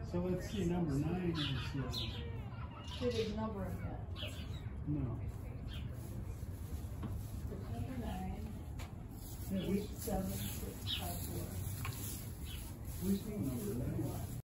So let's see, number 9 is, It is number of that. no. It's number 9, Yeah, 87654. we see number 9.